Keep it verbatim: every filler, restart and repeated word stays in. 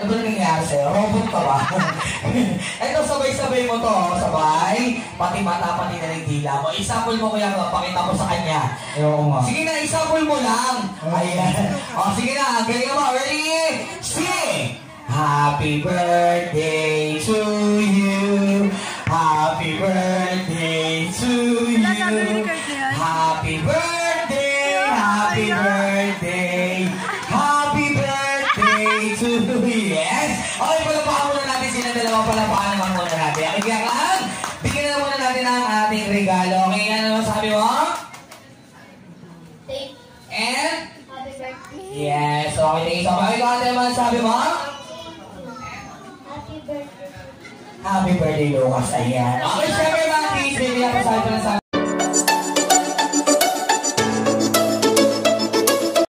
Ano ba nangyayari sa'yo? Robot ka ba? Ito, sabay-sabay mo to. Sabay. Pati mata, pati na ng dila mo. Example mo kuya ko. Pakita ko sa kanya. Oo nga. Sige na, example mo lang. Ayan. O, sige na. Galing mo. Ready? Sing! Happy birthday to you. Happy birthday to you. Happy birthday. Happy birthday. Happy birthday to you. Yes. Okay, palapakan muna natin sila dalawa. Palapakan naman muna natin. Okay, kaya lang. Bigyan na muna natin ang ating regalo. Okay, ano naman sabi mo? And? Happy birthday. Yes. Okay, thank you so much. Ano naman sabi mo? Happy birthday. Happy birthday, Lucas. Ayan. Okay, syempre mga kids, bibigyan ko sa akin sa